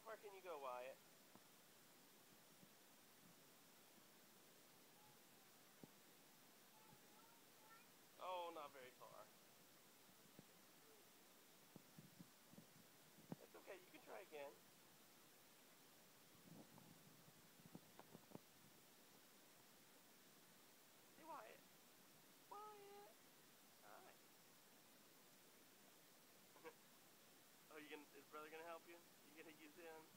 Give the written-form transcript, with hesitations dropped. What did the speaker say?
far can you go, Wyatt? Oh, not very far. It's okay, you can try again. Hey, Wyatt. Wyatt. Hi. Oh, his brother gonna help you? You gonna use him?